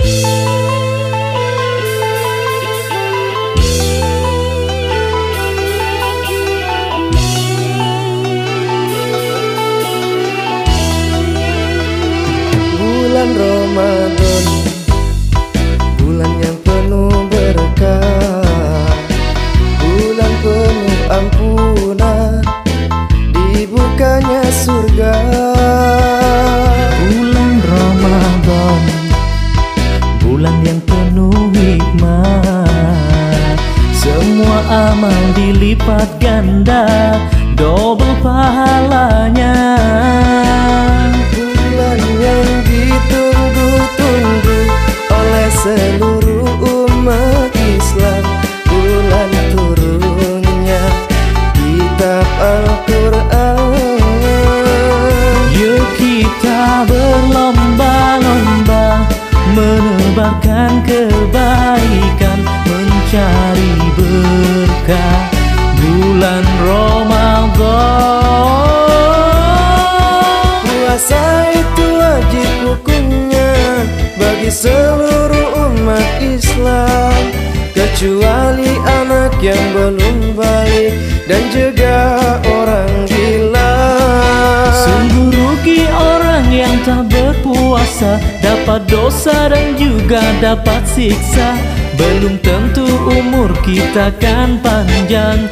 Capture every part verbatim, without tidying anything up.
Bulan Ramadan, bulan yang penuh berkah, bulan penuh ampunan, dibukanya surga. Bulan Ramadan, bulan yang penuh hikmah, semua amal dilipat ganda, double pahalanya. Bulan yang ditunggu-tunggu oleh seluruh umat Islam, bulan turunnya kitab Al-Quran. Yuk kita berlomba-lomba menebarkan kebaikan, mencari berkah bulan Ramadan. Puasa itu wajib hukumnya bagi seluruh umat Islam, kecuali anak yang belum balik dan juga orang gila. Sungguh rugi orang yang tak berpuasa, dapat dosa dan juga dapat siksa. Belum tentu umur kita kan panjang,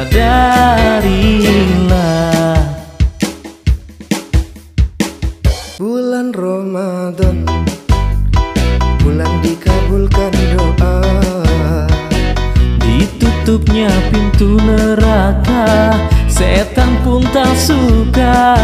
sadarilah. Bulan Ramadan, bulan dikabulkan doa, ditutupnya pintu neraka, setan pun tak suka.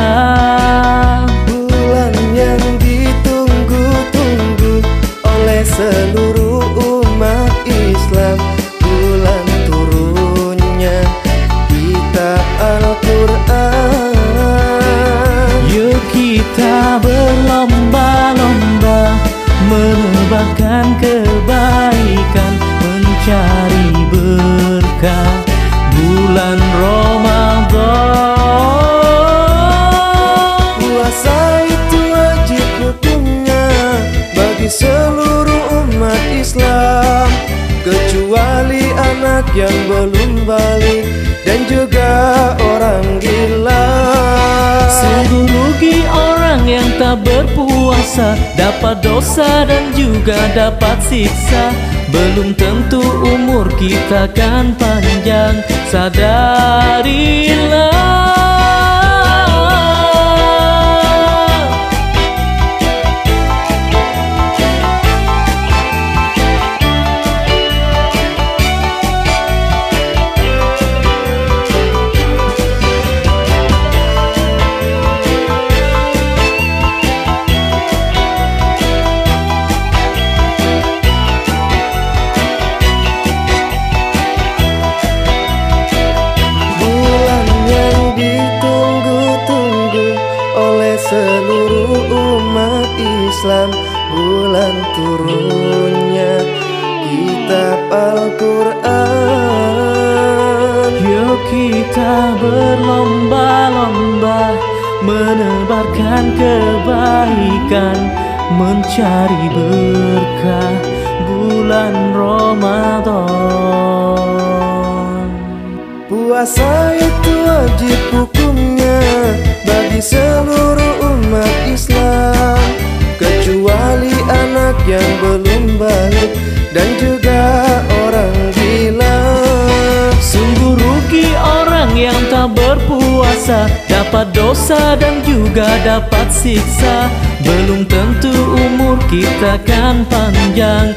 bulan yang ditunggu-tunggu oleh seluruh umat Islam, bulan turunnya kitab Al-Quran. Yuk kita berlomba-lomba menebarkan kebaikan, mencari berkah bulan Ramadan. Puasa itu wajib hukumnya bagi seluruh umat Islam, kecuali anak yang belum balik dan juga orang gila. Sungguh rugi orang yang tak berpuasa, dapat dosa dan juga dapat siksa. Belum tentu umur kita kan panjang, sadarilah. Seluruh umat Islam, bulan turunnya kitab Al-Quran. Yuk kita berlomba-lomba menebarkan kebaikan, mencari berkah bulan Ramadan. Puasa itu wajib hukumnya bagi seluruh umat Islam, kecuali anak yang belum balik dan juga orang gila. Sungguh rugi orang yang tak berpuasa, dapat dosa dan juga dapat siksa. Belum tentu umur kita kan panjang,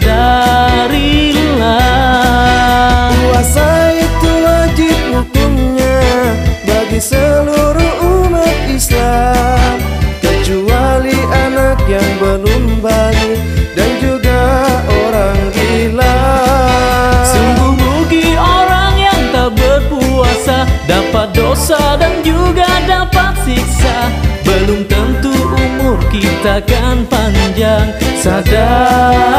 sadarilah. Puasa itu wajib hukumnya bagi seluruh umat Islam, kecuali anak yang belum balik dan juga orang gila. Sungguh rugi orang yang tak berpuasa, dapat dosa dan juga dapat siksa. Belum tentu umur kita kan panjang, sadar.